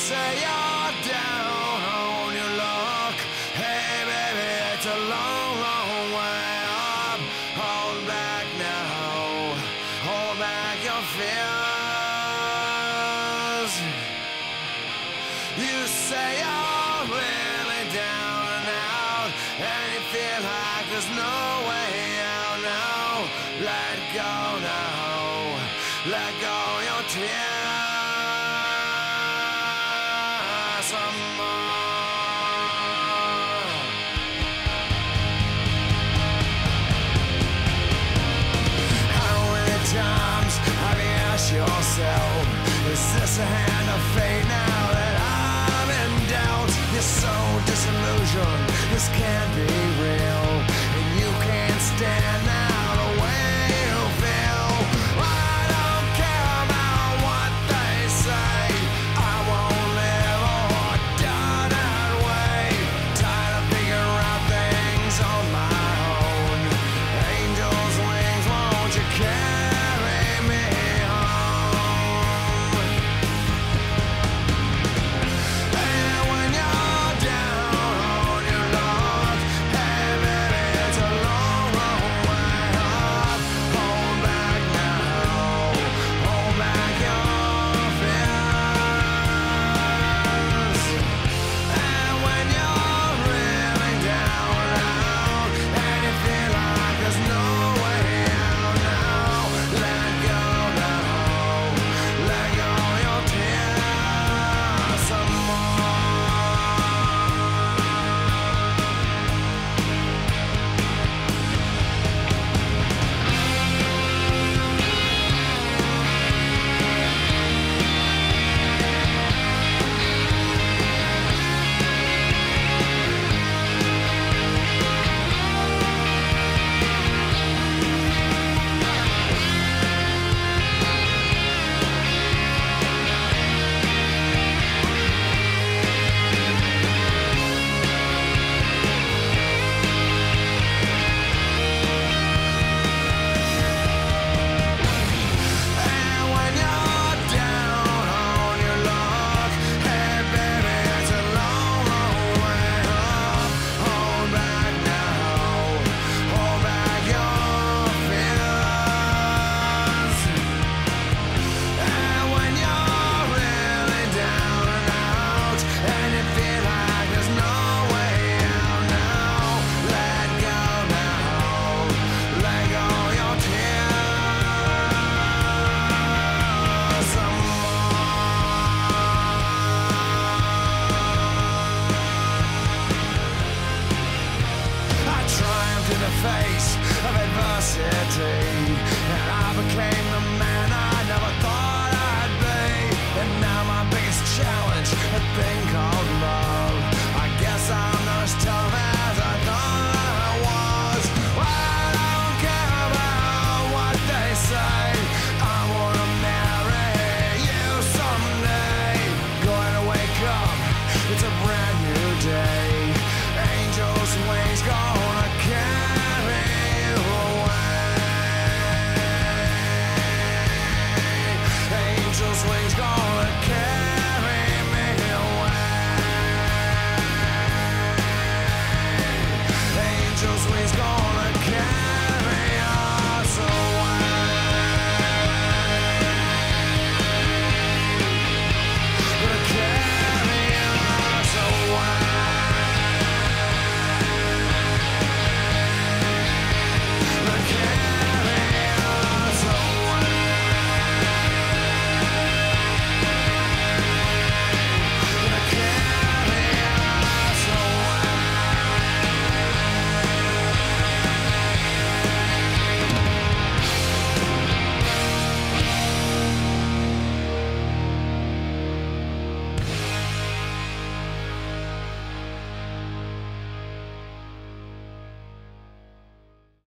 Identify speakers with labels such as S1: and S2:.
S1: say you're down on your luck. Hey baby, it's a long, long way up. Hold back now, hold back your fears. You say you're really down and out, and you feel like there's no way out now. Let go now, let go your tears. Some more. How many times have you asked yourself, is this a hand of fate now that I'm in doubt? You're so disillusioned, this can't be real, and you can't stand now the way you feel. I don't care about what they say, I won't live or die that way. Tired of figuring out things on my own. Angels' wings, won't you carry me home? And when you're down on your luck, hey baby, it's a long, long way up. Hold back now, hold back your fears. And when you're really down and out, and you feel like there's no way out now, let go now, let go your tears some more. And when you're down on your luck, hey baby, it's a long, long way up. Hold back now, hold back your fears. And when you're really down and out, and you feel like there's no way out now, let go now, let go your tears some more. I triumphed in the face of adversity.